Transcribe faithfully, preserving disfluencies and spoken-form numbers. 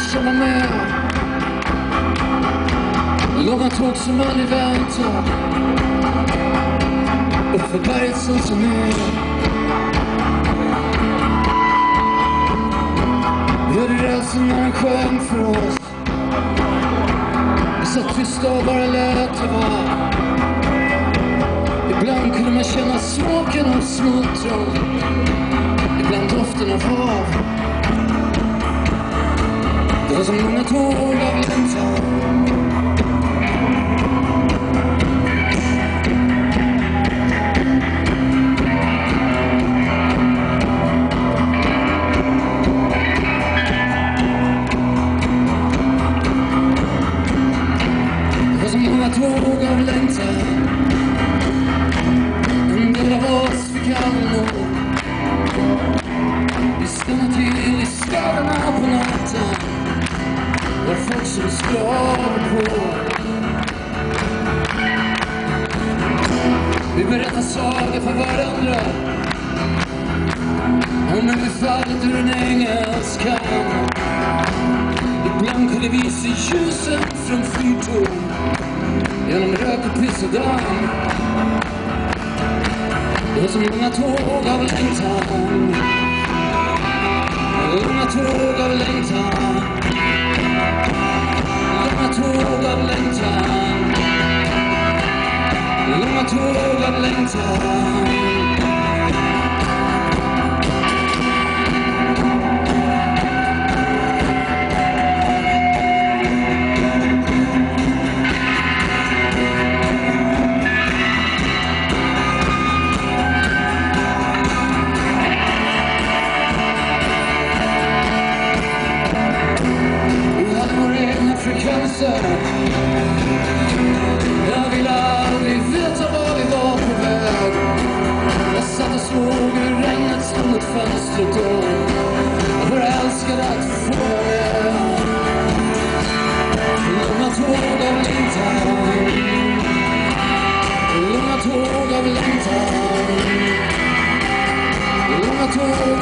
känna med. Långa tåg som aldrig väntar uppför berget som som är. Hörde rälsen när den sjöng för oss. Vi satt tysta och bara lät det vara. Ibland kunde man känna smaken av smultron, ibland doften av hav. Det var som många tåg av längtan. Det var som många tåg av längtan. En del av oss fick aldrig nå. Vi stannade till i städerna på natten. Var folk som skrev på. Vi berättar sagor för varandra om hur vi fallit ur en engelsk hamn. Ibland kunde vi se ljusen från fyrtorn genom rök och piss och damm. Det var som många tåg av längtan. Långa tåg av längtan. Långa tåg av längtan. Långa tåg av längtan. Jag ville aldrig veta var vi var på väg. Jag satt och såg hur regnet stod mot fönstret då. Jag bara älskade att få vara med. Långa tåg av längtan. Långa tåg av längtan. Långa tåg